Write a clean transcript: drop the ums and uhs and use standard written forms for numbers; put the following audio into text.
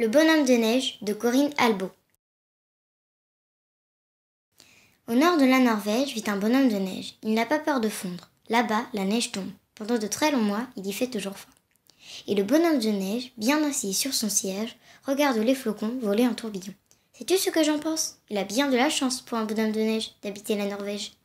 Le bonhomme de neige de Corinne Albo. Au nord de la Norvège vit un bonhomme de neige. Il n'a pas peur de fondre. Là-bas, la neige tombe. Pendant de très longs mois, il y fait toujours froid. Et le bonhomme de neige, bien assis sur son siège, regarde les flocons voler en tourbillon. Sais-tu ce que j'en pense ? Il a bien de la chance pour un bonhomme de neige d'habiter la Norvège.